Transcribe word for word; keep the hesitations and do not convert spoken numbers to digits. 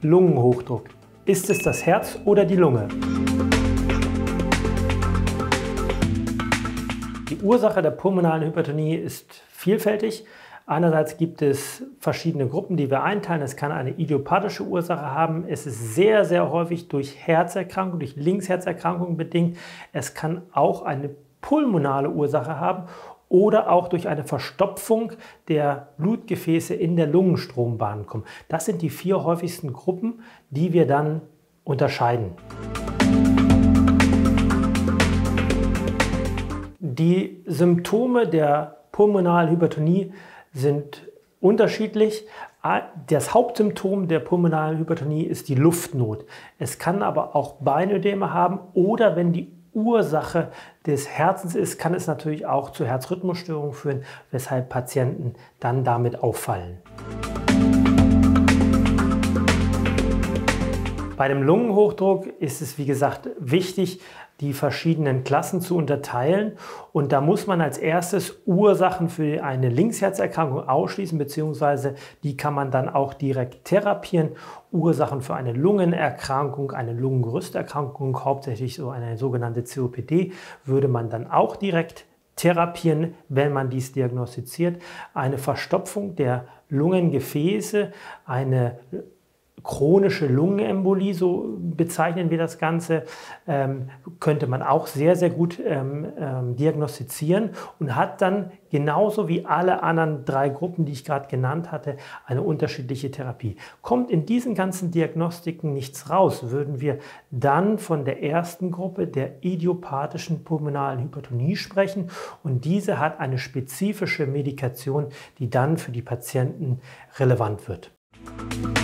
Lungenhochdruck. Ist es das Herz oder die Lunge? Die Ursache der pulmonalen Hypertonie ist vielfältig. Einerseits gibt es verschiedene Gruppen, die wir einteilen. Es kann eine idiopathische Ursache haben. Es ist sehr, sehr häufig durch Herzerkrankung, durch Linksherzerkrankung bedingt. Es kann auch eine pulmonale Ursache haben oder auch durch eine Verstopfung der Blutgefäße in der Lungenstrombahn kommen. Das sind die vier häufigsten Gruppen, die wir dann unterscheiden. Die Symptome der pulmonalen Hypertonie sind unterschiedlich. Das Hauptsymptom der pulmonalen Hypertonie ist die Luftnot. Es kann aber auch Beinödeme haben oder wenn die Ursache des Herzens ist, kann es natürlich auch zu Herzrhythmusstörungen führen, weshalb Patienten dann damit auffallen. Bei dem Lungenhochdruck ist es, wie gesagt, wichtig, die verschiedenen Klassen zu unterteilen. Und da muss man als erstes Ursachen für eine Linksherzerkrankung ausschließen, beziehungsweise die kann man dann auch direkt therapieren. Ursachen für eine Lungenerkrankung, eine Lungengerüsterkrankung, hauptsächlich so eine sogenannte C O P D, würde man dann auch direkt therapieren, wenn man dies diagnostiziert. Eine Verstopfung der Lungengefäße, eine chronische Lungenembolie, so bezeichnen wir das Ganze, ähm, könnte man auch sehr, sehr gut ähm, ähm, diagnostizieren und hat dann genauso wie alle anderen drei Gruppen, die ich gerade genannt hatte, eine unterschiedliche Therapie. Kommt in diesen ganzen Diagnostiken nichts raus, würden wir dann von der ersten Gruppe, der idiopathischen pulmonalen Hypertonie sprechen und diese hat eine spezifische Medikation, die dann für die Patienten relevant wird.